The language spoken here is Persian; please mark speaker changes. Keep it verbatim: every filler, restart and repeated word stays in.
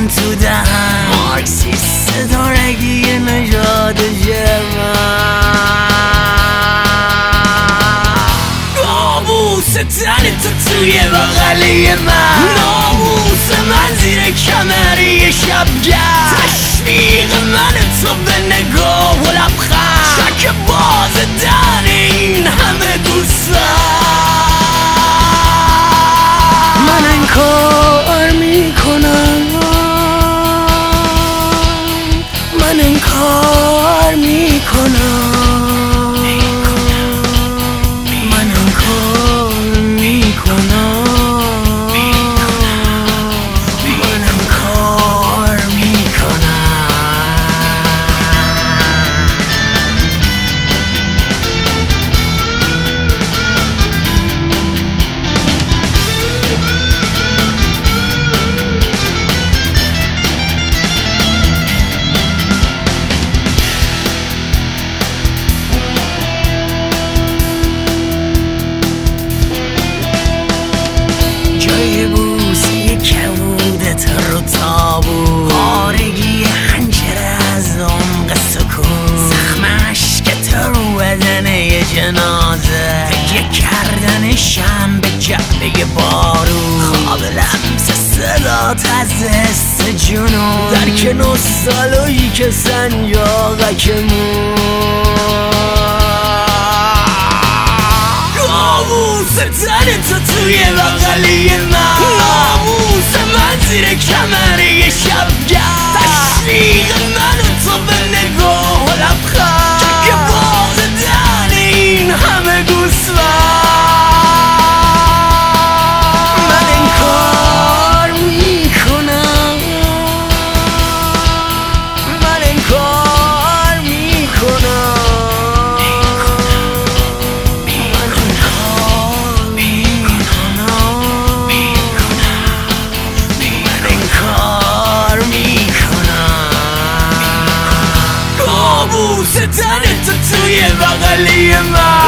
Speaker 1: تو دهن مارکسیست ستارگی نژاد جمن ناموس تن تو توی بغلی من ناموس من زیر کمری شبگرد تشویق من تو به نگاه و لبخند شک باز در این همه گوسفند من انکار میکنم من انکار میکنم پارگی حنجره از عمق سکون زخم عشق تو رو بدن یه جنازه تکیه کردن شم به جبهه بارون خواب لمس صدات از حس جنون درک نوستالژی که سنجاقک مون ناموس تن تو توی بغلی من ناموس من زیر کمری شبگرد تشویق من تو به نگاه و لبخند که باز در این همه گوسفند من انکار میکنم من انکار میکنم ناموس تن تو توی بغلی من